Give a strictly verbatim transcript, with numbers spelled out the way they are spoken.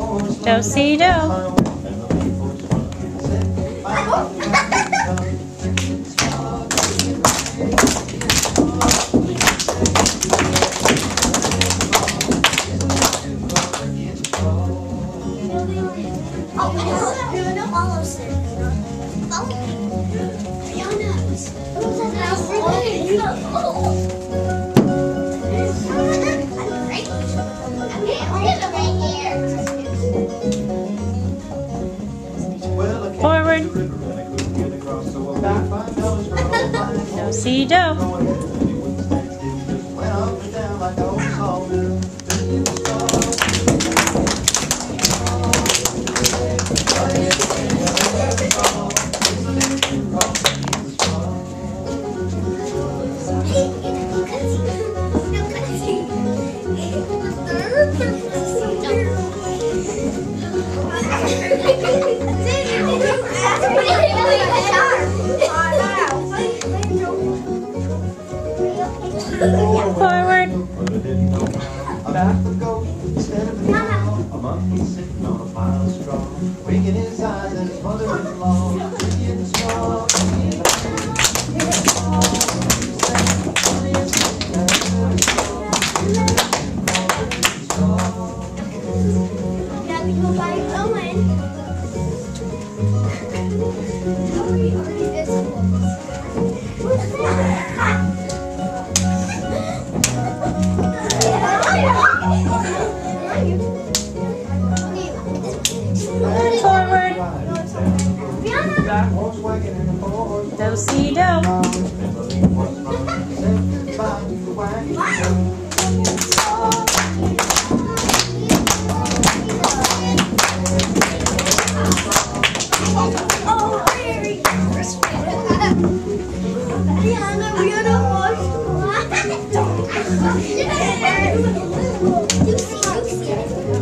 Do-si-do. Forward. Do-si-do. Forward. Back we go, instead of a cow, a monkey sitting on a pile of straw, winking his eyes at his mother-in-law, getting small. Forward. Do-si-do. Oh,